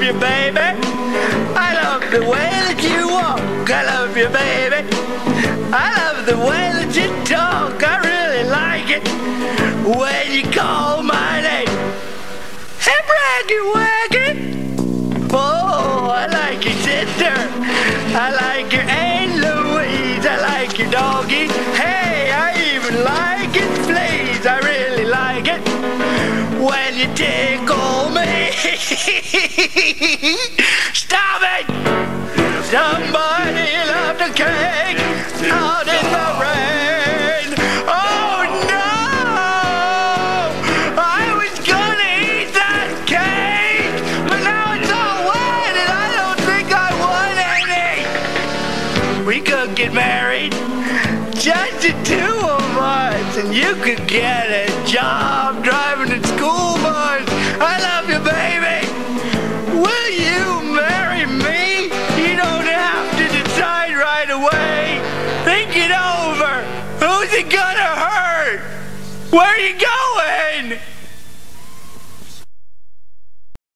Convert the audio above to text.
you, baby. I love the way that you walk. I love you, baby. I love the way that you talk. I really like it when you call my name. Hey, Braggy Waggy. Oh, I like your sister. I like your Aunt Louise. I like your doggy. Hey, I even like it, please. I really like it when you tickle me. Stop it! Somebody left a cake out in the rain. Oh no! I was gonna eat that cake, but now it's all wet and I don't think I want any. We could get married, just the two of us, and you could get a job driving the school bus. I love you, baby. Will you marry me? You don't have to decide right away. Think it over. Who's it gonna hurt? Where you going?